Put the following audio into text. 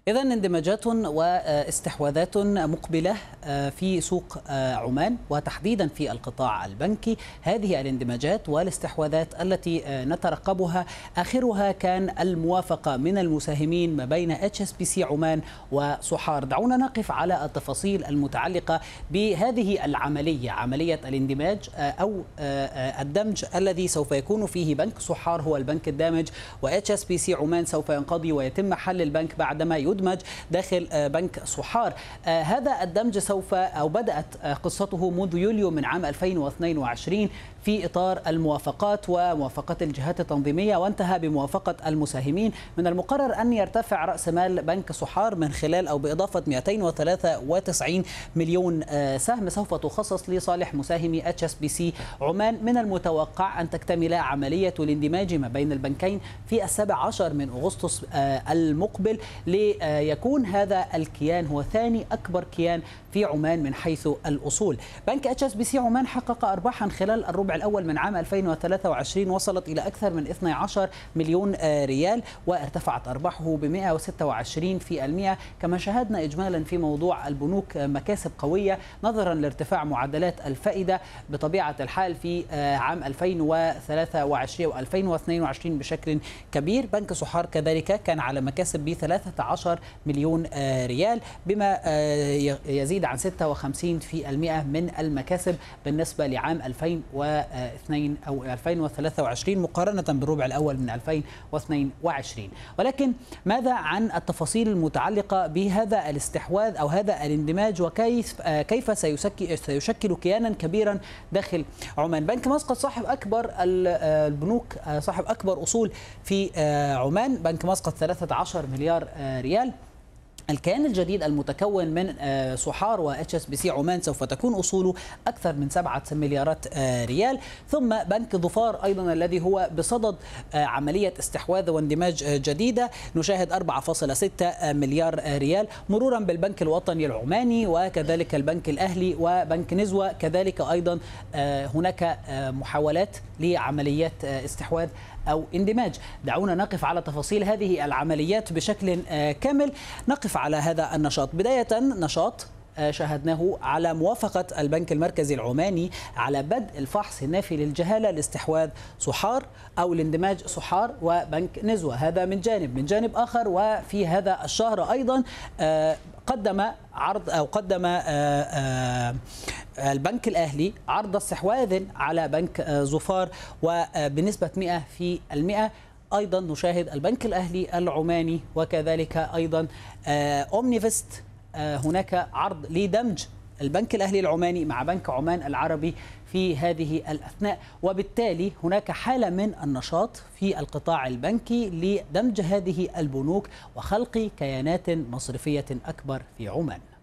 إذا اندماجات واستحواذات مقبلة في سوق عمان وتحديدا في القطاع البنكي. هذه الاندماجات والاستحواذات التي نترقبها آخرها كان الموافقة من المساهمين ما بين HSBC عمان وصحار. دعونا نقف على التفاصيل المتعلقة بهذه العملية، عملية الاندماج أو الدمج الذي سوف يكون فيه بنك صحار هو البنك الدامج، وHSBC عمان سوف ينقضي ويتم حل البنك بعدما يدمج داخل بنك صحار. هذا الدمج سوف أو بدأت قصته منذ يوليو من عام 2022 في إطار الموافقات وموافقات الجهات التنظيمية، وانتهى بموافقة المساهمين. من المقرر أن يرتفع رأس مال بنك صحار من خلال أو بإضافة 293 مليون سهم سوف تخصص لصالح مساهمي HSBC عمان. من المتوقع أن تكتمل عملية الاندماج ما بين البنكين في 17 من أغسطس المقبل، ليكون هذا الكيان هو ثاني أكبر كيان في عمان من حيث الأصول. بنك HSBC عمان حقق أرباحا خلال الربع الأول من عام 2023 وصلت إلى أكثر من 12 مليون ريال، وارتفعت أرباحه ب 126%. كما شاهدنا إجمالا في موضوع البنوك مكاسب قوية نظرا لارتفاع معدلات الفائدة بطبيعة الحال في عام 2023 و 2022 بشكل كبير. بنك صحار كذلك كان على مكاسب ب 13 مليون ريال بما يزيد عن 56% من المكاسب بالنسبة لعام 2002 أو 2023 مقارنة بالربع الأول من 2022. ولكن ماذا عن التفاصيل المتعلقة بهذا الاستحواذ أو هذا الاندماج، وكيف سيشكل كيانا كبيرا داخل عمان؟ بنك مسقط صاحب أكبر البنوك، صاحب أكبر أصول في عمان، بنك مسقط 13 مليار ريال. الكيان الجديد المتكون من صحار و HSBC عمان سوف تكون أصوله أكثر من 7 مليارات ريال. ثم بنك ظفار أيضا الذي هو بصدد عملية استحواذ واندماج جديدة، نشاهد 4.6 مليار ريال، مرورا بالبنك الوطني العماني وكذلك البنك الأهلي وبنك نزوة. كذلك أيضا هناك محاولات لعمليات استحواذ أو اندماج. دعونا نقف على تفاصيل هذه العمليات بشكل كامل. نقف على هذا النشاط. بداية نشاط شاهدناه على موافقة البنك المركزي العماني على بدء الفحص النافي للجهالة لاستحواذ صحار أو الاندماج صحار وبنك نزوة. هذا من جانب. من جانب آخر، وفي هذا الشهر أيضا قدم البنك الأهلي عرض استحواذ على بنك ظفار وبنسبة 100%. أيضا نشاهد البنك الأهلي العماني وكذلك أيضا أومنيفست هناك عرض لدمج البنك الأهلي العماني مع بنك عمان العربي في هذه الأثناء، وبالتالي هناك حالة من النشاط في القطاع البنكي لدمج هذه البنوك وخلق كيانات مصرفية أكبر في عمان.